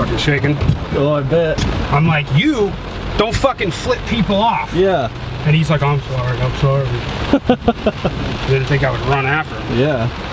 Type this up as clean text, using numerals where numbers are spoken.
fucking shaking. Oh, I bet. I'm like, you don't fucking flip people off. Yeah. And he's like, I'm sorry, I'm sorry. Didn't think I would run after him. Yeah.